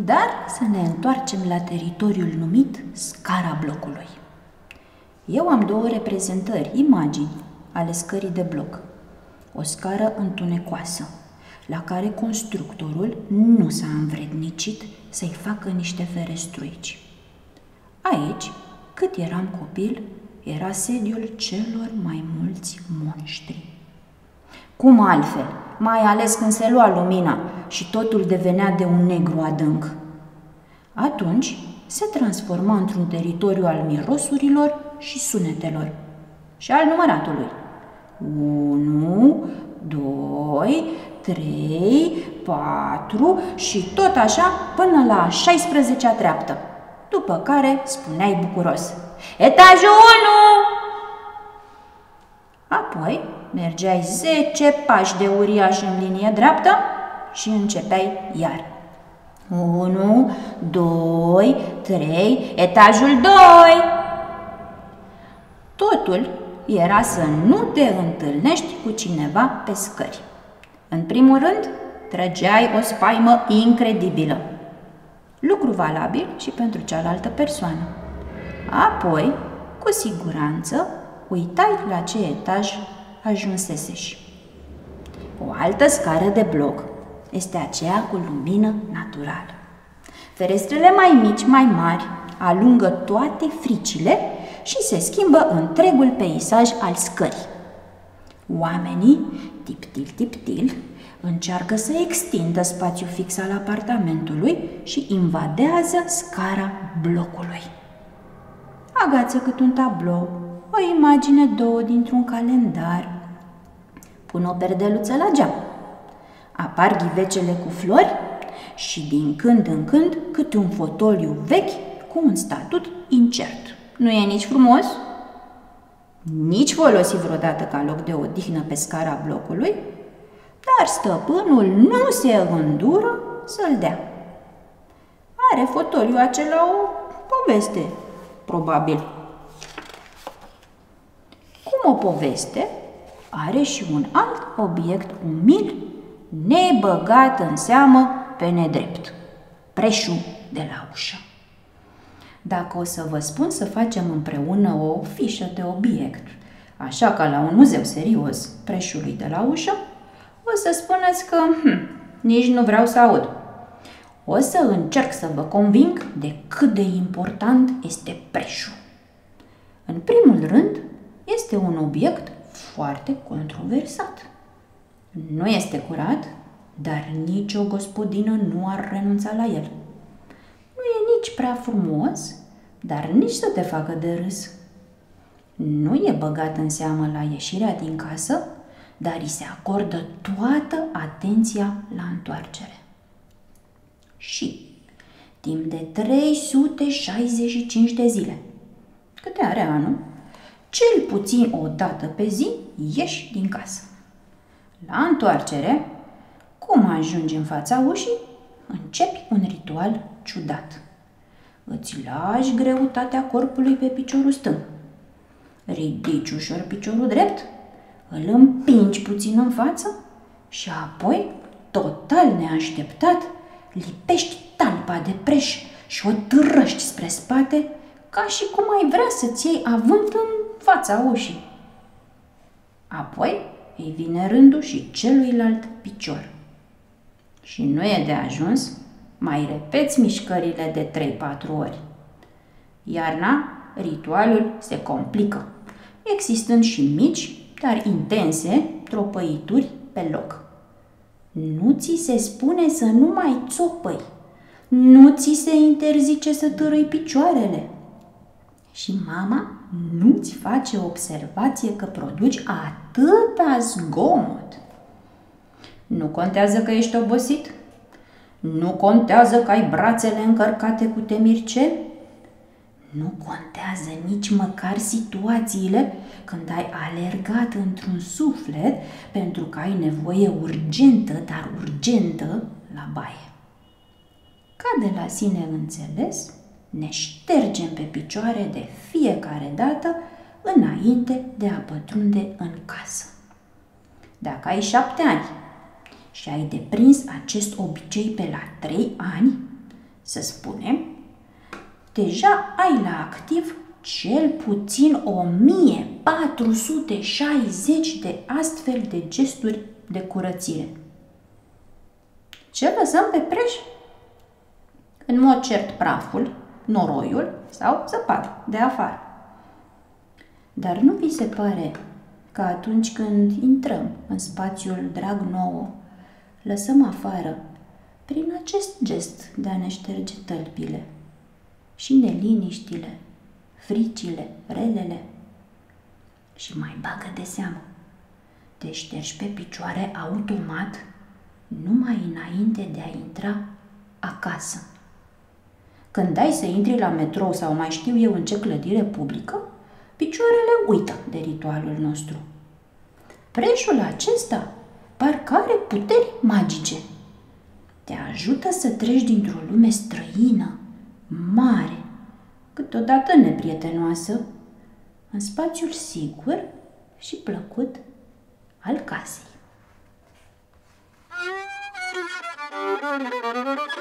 Dar să ne întoarcem la teritoriul numit scara blocului. Eu am două reprezentări, imagini, ale scării de bloc. O scară întunecoasă, la care constructorul nu s-a învrednicit să-i facă niște ferestruici. Aici, cât eram copil, era sediul celor mai mulți monștri. Cum altfel, mai ales când se lua lumina și totul devenea de un negru adânc. Atunci se transforma într-un teritoriu al mirosurilor și sunetelor și al număratului. 1, 2, 3, 4 și tot așa până la 16-a treaptă, după care spuneai bucuros: etajul 1! Apoi mergeai 10 pași de uriaș în linie dreaptă și începeai iar. 1, 2, 3, etajul 2! Totul era să nu te întâlnești cu cineva pe scări. În primul rând, trăgeai o spaimă incredibilă. Lucru valabil și pentru cealaltă persoană. Apoi, cu siguranță, uitai la ce etaj ajunseseși. O altă scară de bloc este aceea cu lumină naturală. Ferestrele mai mici, mai mari, alungă toate fricile și se schimbă întregul peisaj al scării. Oamenii, tiptil, încearcă să extindă spațiul fix al apartamentului și invadează scara blocului. Agață cât un tablou, o imagine, două dintr-un calendar. Pun o perdeluță la geam. Apar ghivecele cu flori și din când în când câte un fotoliu vechi cu un statut incert. Nu e nici frumos, nici folosit vreodată ca loc de odihnă pe scara blocului, dar stăpânul nu se îndură să-l dea. Are fotoliul acela o poveste, probabil. Cum o poveste, are și un alt obiect umil, nebăgat în seamă pe nedrept: preșul de la ușă. Dacă o să vă spun să facem împreună o fișă de obiect, așa ca la un muzeu serios, preșului de la ușă, o să spuneți că nici nu vreau să aud. O să încerc să vă conving de cât de important este preșul. În primul rând, este un obiect foarte controversat. Nu este curat, dar nicio gospodină nu ar renunța la el. Nu e nici prea frumos, dar nici să te facă de râs. Nu e băgat în seamă la ieșirea din casă, dar îi se acordă toată atenția la întoarcere. Și timp de 365 de zile, câte are anul, cel puțin o dată pe zi ieși din casă. La întoarcere, cum ajungi în fața ușii, începi un ritual ciudat. Îți lași greutatea corpului pe piciorul stâng. Ridici ușor piciorul drept, îl împingi puțin în față și apoi, total neașteptat, lipești talpa de preș și o târăști spre spate, ca și cum ai vrea să-ți iei avânt în fața ușii. Apoi îi vine rândul și celuilalt picior. Și nu e de ajuns, mai repeți mișcările de 3-4 ori. Iarna, ritualul se complică, existând și mici, dar intense, tropăituri pe loc. Nu ți se spune să nu mai țopăi, nu ți se interzice să târâi picioarele. Și mama nu-ți face observație că produci atâta zgomot. Nu contează că ești obosit, nu contează că ai brațele încărcate cu temirce, nu contează nici măcar situațiile când ai alergat într-un suflet pentru că ai nevoie urgentă, dar urgentă, la baie. Ca de la sine înțeles, ne ștergem pe picioare de fiecare dată înainte de a pătrunde în casă. Dacă ai 7 ani și ai deprins acest obicei pe la 3 ani, să spunem, deja ai la activ cel puțin 1460 de astfel de gesturi de curățire. Ce lăsăm pe preș? În mod cert praful, noroiul sau zăpada de afară. Dar nu vi se pare că atunci când intrăm în spațiul drag nouă, lăsăm afară, prin acest gest de a ne șterge tălpile, și neliniștile, fricile, relele? Și mai bagă de seamă, te ștergi pe picioare automat numai înainte de a intra acasă. Când dai să intri la metrou sau mai știu eu în ce clădire publică, picioarele uită de ritualul nostru. Preșul acesta parcă are puteri magice. Te ajută să treci dintr-o lume străină, mare, câteodată neprietenoasă, în spațiul sigur și plăcut al casei.